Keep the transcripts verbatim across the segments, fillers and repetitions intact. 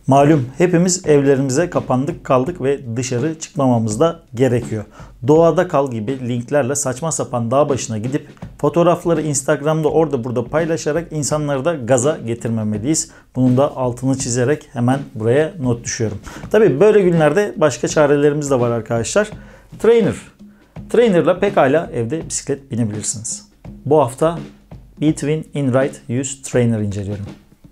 Malum hepimiz evlerimize kapandık kaldık ve dışarı çıkmamamız da gerekiyor. Doğada kal gibi linklerle saçma sapan dağ başına gidip fotoğrafları Instagram'da orada burada paylaşarak insanları da gaza getirmemeliyiz. Bunun da altını çizerek hemen buraya not düşüyorum. Tabii böyle günlerde başka çarelerimiz de var arkadaşlar. Trainer. Trainer'la pekala evde bisiklet binebilirsiniz. Bu hafta Between InRide yüz Trainer inceliyorum.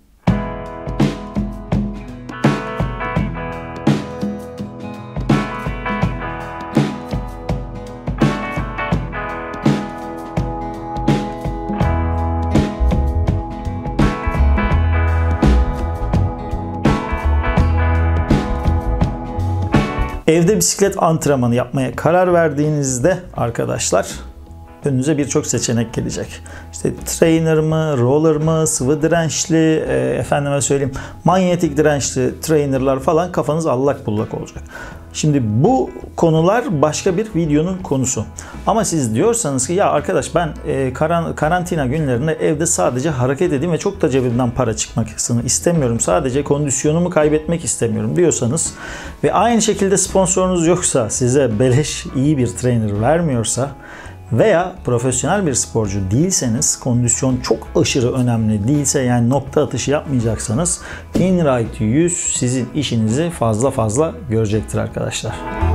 Evde bisiklet antrenmanı yapmaya karar verdiğinizde arkadaşlar önünüze birçok seçenek gelecek. İşte trainer mı, roller mı, sıvı dirençli, e, efendime söyleyeyim manyetik dirençli trainerlar falan kafanız allak bullak olacak. Şimdi bu konular başka bir videonun konusu. Ama siz diyorsanız ki ya arkadaş ben e, karan, karantina günlerinde evde sadece hareket edeyim ve çok da cebimden para çıkmasını istemiyorum. Sadece kondisyonumu kaybetmek istemiyorum diyorsanız ve aynı şekilde sponsorunuz yoksa, size beleş iyi bir trainer vermiyorsa veya profesyonel bir sporcu değilseniz, kondisyon çok aşırı önemli değilse, yani nokta atışı yapmayacaksanız InRide yüz sizin işinizi fazla fazla görecektir arkadaşlar.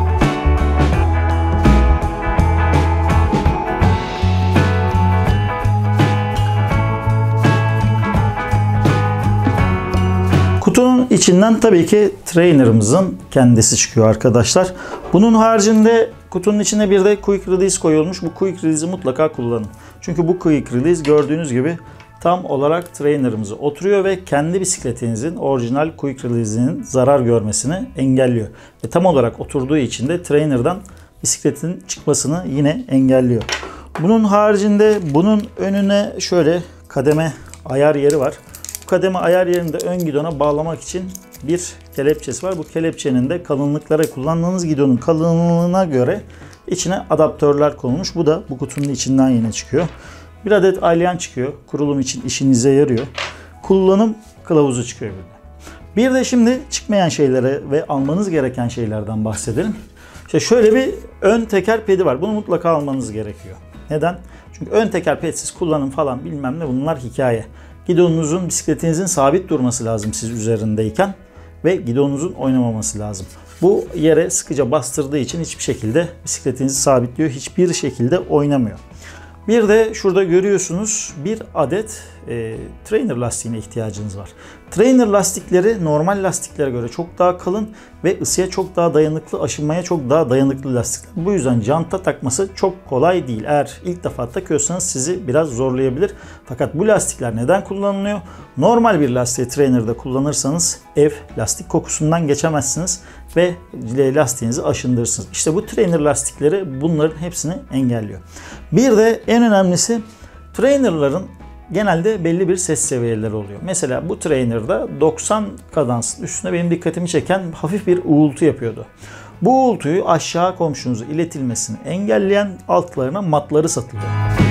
Kutunun içinden tabii ki trainer'ımızın kendisi çıkıyor arkadaşlar. Bunun haricinde kutunun içine bir de Quick Release koyulmuş. Bu Quick Release'i mutlaka kullanın. Çünkü bu Quick Release gördüğünüz gibi tam olarak trainer'ımıza oturuyor ve kendi bisikletinizin orijinal Quick Release'inin zarar görmesini engelliyor. Ve tam olarak oturduğu için de trainer'dan bisikletin çıkmasını yine engelliyor. Bunun haricinde bunun önüne şöyle kademe ayar yeri var. Bu kademe ayar yerinde ön gidona bağlamak için bir kelepçesi var. Bu kelepçenin de kalınlıklara, kullandığınız gidonun kalınlığına göre içine adaptörler konulmuş. Bu da bu kutunun içinden yine çıkıyor. Bir adet alyan çıkıyor. Kurulum için işinize yarıyor. Kullanım kılavuzu çıkıyor burada. Bir de şimdi çıkmayan şeylere ve almanız gereken şeylerden bahsedelim. İşte şöyle bir ön teker pedi var. Bunu mutlaka almanız gerekiyor. Neden? Çünkü ön teker pedsiz kullanım falan bilmem ne, bunlar hikaye. Gidonunuzun, bisikletinizin sabit durması lazım siz üzerindeyken ve gidonunuzun oynamaması lazım. Bu yere sıkıca bastırdığı için hiçbir şekilde bisikletinizi sabitliyor, hiçbir şekilde oynamıyor. Bir de şurada görüyorsunuz bir adet e, trainer lastiğine ihtiyacınız var. Trainer lastikleri normal lastiklere göre çok daha kalın ve ısıya çok daha dayanıklı, aşınmaya çok daha dayanıklı lastikler. Bu yüzden janta takması çok kolay değil. Eğer ilk defa takıyorsanız sizi biraz zorlayabilir. Fakat bu lastikler neden kullanılıyor? Normal bir lastiği trainer'da kullanırsanız ev lastik kokusundan geçemezsiniz ve lastiğinizi aşındırırsınız. İşte bu trainer lastikleri bunların hepsini engelliyor. Bir de en önemlisi trainer'ların genelde belli bir ses seviyeleri oluyor. Mesela bu trainer'da doksan kadans üstüne benim dikkatimi çeken hafif bir uğultu yapıyordu. Bu uğultuyu aşağı komşunuza iletilmesini engelleyen altlarına matları satılıyor.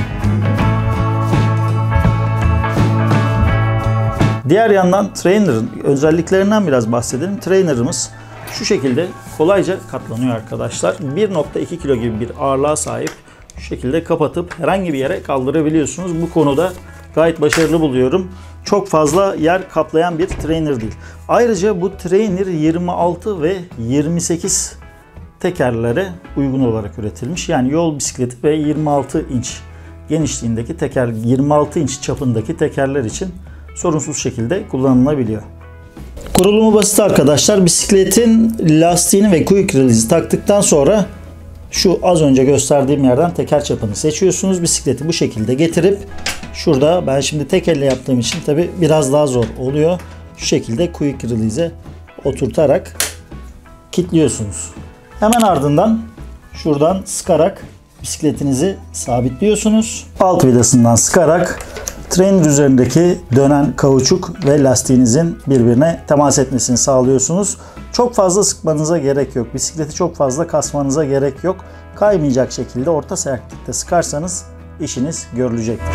Diğer yandan trainer'ın özelliklerinden biraz bahsedelim. Trainer'ımız şu şekilde kolayca katlanıyor arkadaşlar. bir nokta iki kilo gibi bir ağırlığa sahip. Şu şekilde kapatıp herhangi bir yere kaldırabiliyorsunuz. Bu konuda gayet başarılı buluyorum. Çok fazla yer kaplayan bir trainer değil. Ayrıca bu trainer yirmi altı ve yirmi sekiz tekerlere uygun olarak üretilmiş. Yani yol bisikleti ve yirmi altı inç genişliğindeki teker, yirmi altı inç çapındaki tekerler için sorunsuz şekilde kullanılabiliyor. Kurulumu basit arkadaşlar. Bisikletin lastiğini ve quick release'i taktıktan sonra şu az önce gösterdiğim yerden teker çapını seçiyorsunuz. Bisikleti bu şekilde getirip şurada, ben şimdi tek elle yaptığım için tabi biraz daha zor oluyor. Şu şekilde quick release'e oturtarak kilitliyorsunuz. Hemen ardından şuradan sıkarak bisikletinizi sabitliyorsunuz. Alt vidasından sıkarak trainer üzerindeki dönen kauçuk ve lastiğinizin birbirine temas etmesini sağlıyorsunuz. Çok fazla sıkmanıza gerek yok. Bisikleti çok fazla kasmanıza gerek yok. Kaymayacak şekilde orta sertlikte sıkarsanız işiniz görülecektir.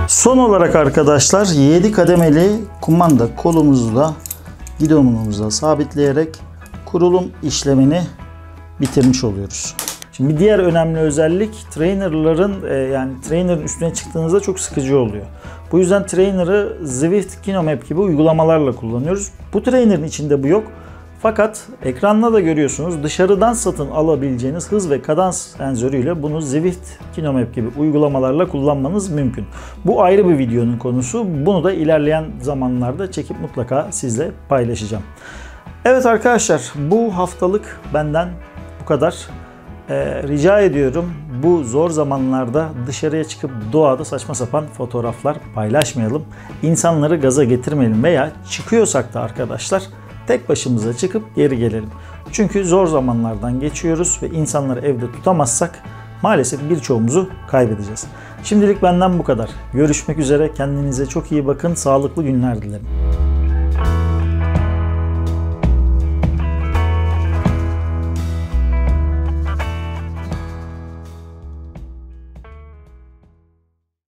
Son olarak arkadaşlar yedi kademeli kumanda kolumuzu da gidonumuza sabitleyerek kurulum işlemini bitirmiş oluyoruz. Şimdi bir diğer önemli özellik trainerların e, yani trainer'ın üstüne çıktığınızda çok sıkıcı oluyor. Bu yüzden trainer'ı Zwift KinoMap gibi uygulamalarla kullanıyoruz. Bu trainer'ın içinde bu yok. Fakat ekranda da görüyorsunuz dışarıdan satın alabileceğiniz hız ve kadans sensörüyle bunu Zwift KinoMap gibi uygulamalarla kullanmanız mümkün. Bu ayrı bir videonun konusu. Bunu da ilerleyen zamanlarda çekip mutlaka sizle paylaşacağım. Evet arkadaşlar, bu haftalık benden bu kadar. Ee, rica ediyorum bu zor zamanlarda dışarıya çıkıp doğada saçma sapan fotoğraflar paylaşmayalım. İnsanları gaza getirmeyelim veya çıkıyorsak da arkadaşlar tek başımıza çıkıp geri gelelim. Çünkü zor zamanlardan geçiyoruz ve insanları evde tutamazsak maalesef birçoğumuzu kaybedeceğiz. Şimdilik benden bu kadar. Görüşmek üzere. Kendinize çok iyi bakın. Sağlıklı günler dilerim.